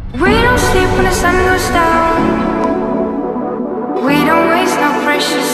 We don't sleep when the sun goes down. We don't waste no precious